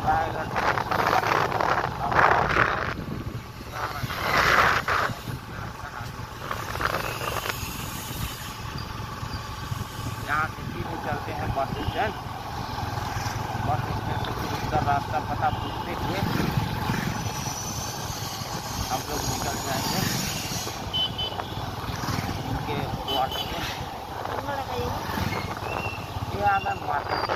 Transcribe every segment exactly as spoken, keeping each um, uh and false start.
यहाँ से सीधे चलते हैं बस स्टैंड। बस स्टैंड से फिर उसका रास्ता पता पूछते हुए हम लोग निकल जाएंगे उनके क्वार्टर में। ये आधा मार्केट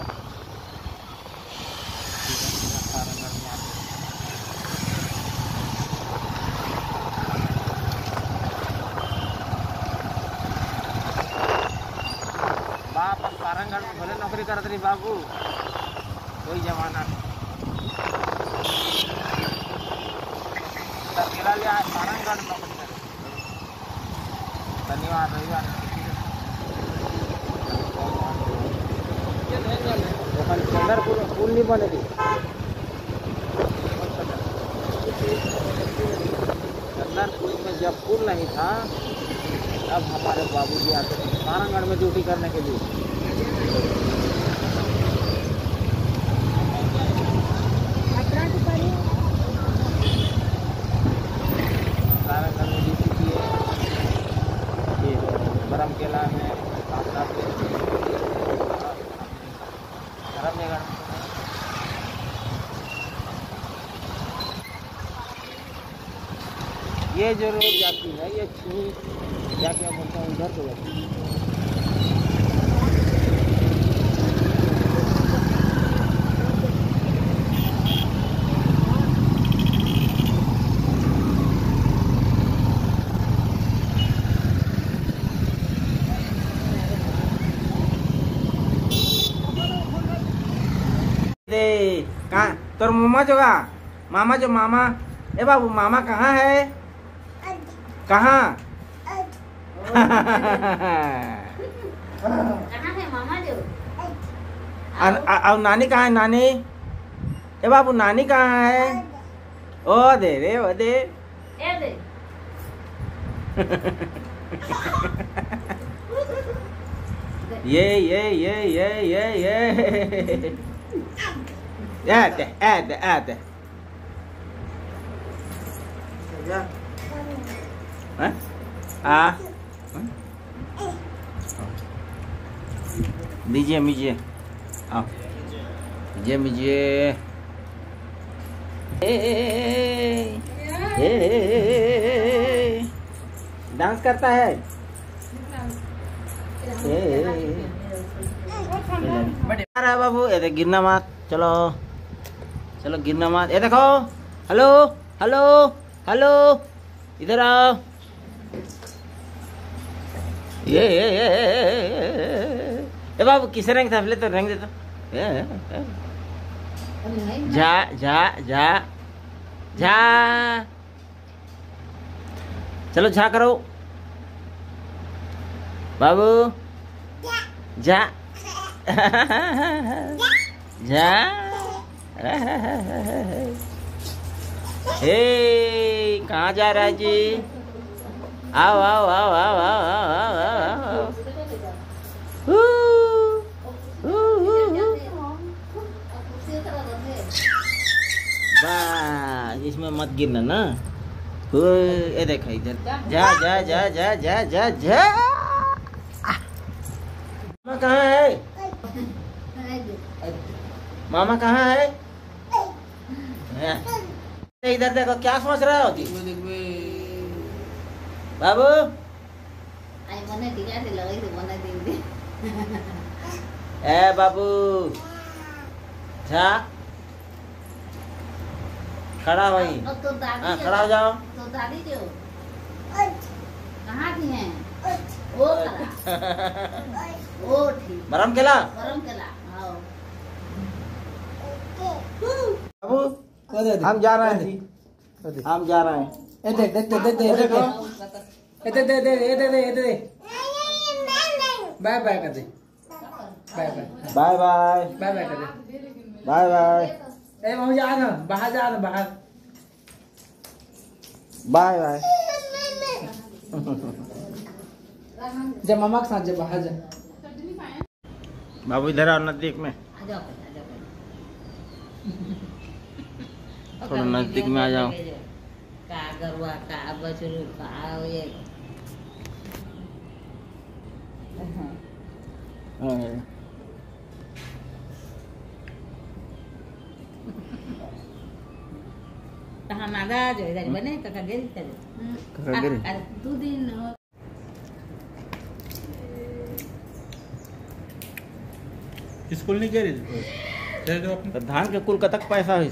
वापस सारंगढ़ में भले नौकरी करते रही बाबू, कोई जमाना अकेला लिया सारंगढ़ नौकरी करे। धन्यवाद रविवार चंदरपुर पुल नहीं बने थी। चंदरपुर में जब पुल नहीं था अब हमारे बाबूजी आते थे सारंगढ़ में ड्यूटी करने के लिए। सारंगढ़ में ड्यूटी किए, ये बरमकेला में धर्मनगर। ये जो रोड जाती है ये छू क्या क्या बोलते हैं उधर को जाती है। कहाँ तोर मामा जो का मामा जो मामा ए बाबू मामा कहाँ है? कहाँ कहाँ है मामा जो? और नानी कहाँ है? नानी ए बाबू नानी कहाँ है? ओ दे रे ओ दे ए दे ये ये ये ये ये ये ऐड ऐड ऐड आ दीजिए मीजिए आओ दीजिए मीजिए। डांस करता है अरे बाबू ये गिरना मत। चलो चलो गिरना मत। ये देखो हेलो हेलो हेलो इधर आओ। ये ये ये ये बाबू किसे रंग था? तो रंग देता जा जा जा जा। चलो झा करो बाबू जा जा। हे कहाँ जा रहा है जी? आओ आओ आओ आओ आओ आओ आओ आओ। बस इसमें मत गिरना ना। ये देखो इधर जा जा जा जा जा जा जा। मामा कहाँ है? मामा कहाँ है? इधर देखो क्या सोच रहा हो बाबू? ए बाबू जा खड़ा वही। हाँ खड़ा हो जाओ। तो दादी जो कहाँ थी हैं? वो वो ठीक बरमकेला बरमकेला। बाबू हम जा रहे हैं हम जा रहे हैं। देख देख देख देख देख देखो दे दे दे दे दे दे दे बाय बाय कर दे bye bye bye bye bye bye कर दे बाय बाय। ए वहाँ जा ना बाहर जा ना बाहर बाय बाय। जब मामा के साथ जब बाहर जा। बाबू इधर आओ नजदीक में। थोड़ा नजदीक में आ जाओ। का गरुआ का बछरू का ये तहां मागा जो इधर बने काका गेरी करे काका गेरी? अरे दो दिन हो स्कूल नहीं गए दे दो अपने तो धान के कुल कतक पैसा है?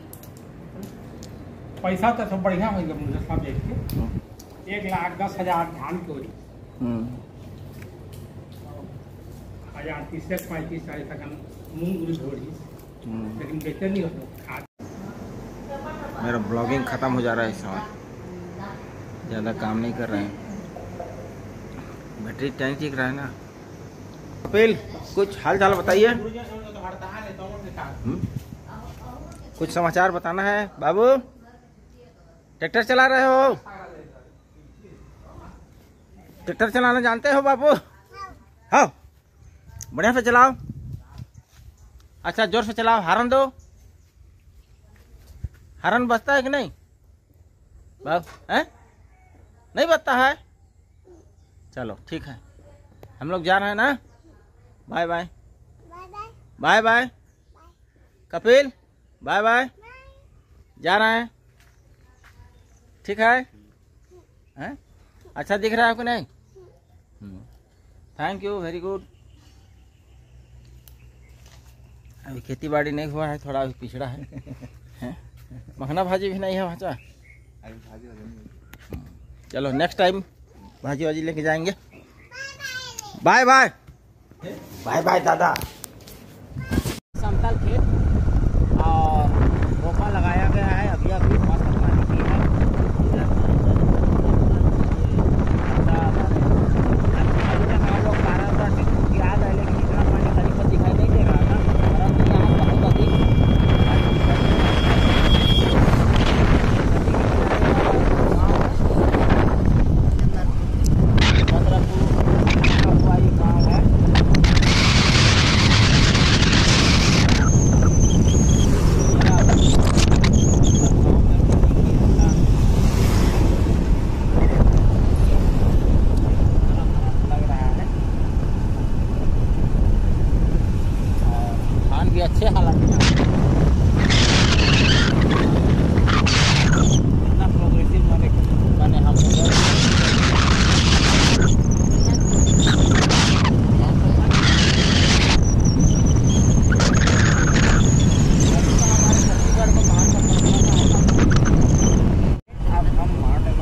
पैसा तो सब बढ़िया हो गया मुझे सब देख के एक लाख दस हजार धान के हो हजार तीस से पैंतीस साल तक मूंग उड़ी ढोड़ी लेकिन बेहतर नहीं होता खाद। मेरा ब्लॉगिंग खत्म हो जा रहा है इस समय, ज़्यादा काम नहीं कर रहे हैं, बैटरी टैंक ठीक रहा है ना। कपिल कुछ हाल चाल बताइए, कुछ समाचार बताना है। बाबू ट्रैक्टर चला रहे हो? ट्रैक्टर चलाना जानते हो बाबू? हाँ बढ़िया से चलाओ, अच्छा जोर से चलाओ, हारन दो। हारन बजता है कि नहीं बाबू? हैं नहीं बजता है? चलो ठीक है, हम लोग जा रहे हैं ना। Bye bye bye bye Kapil, bye bye, जा रहे हैं, ठीक है? हैं अच्छा दिख रहा है आपको? नहीं, थैंक यू, वेरी गुड। अभी खेती बाड़ी नहीं हुआ है, थोड़ा अभी पिछड़ा है, हैं? मखना भाजी भी नहीं है भाचा। चलो नेक्स्ट टाइम भाजी वाजी लेके जाएंगे। बाय बाय बाय बाय दादा। समतल खेत और रोपा लगाया गया है, अभी अभी मस्त पानी की है। अभी तक हम लोग बारह सौ याद है, लेकिन इतना पानी कहीं पर दिखाई नहीं दे रहा था, परंतु यहाँ बहुत अधिक अच्छे हालात में इतना प्रोग्रेसिव मैंने मैंने हम लोग छत्तीसगढ़ को महान अब हम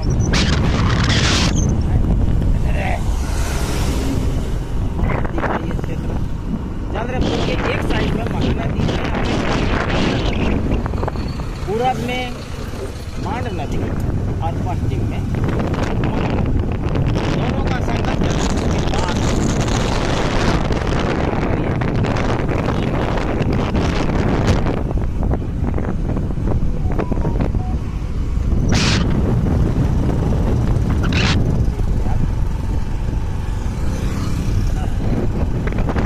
क्षेत्र एक साइड में मखना नदी है, पूरब में मांड नदी और पश्चिम में दोनों का संगम के बाद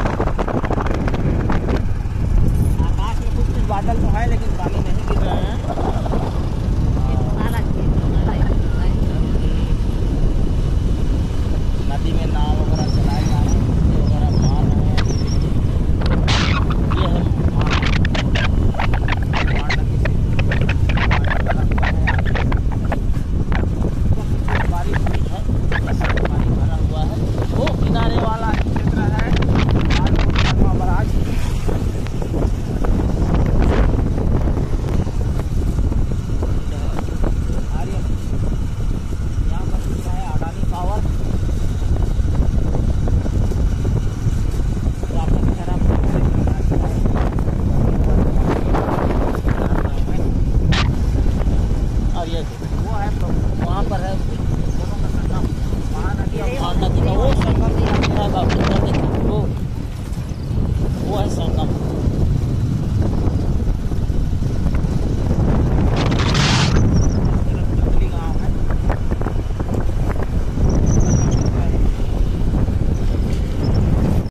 बादल तो है लेकिन पानी नहीं गिर रहे हैं।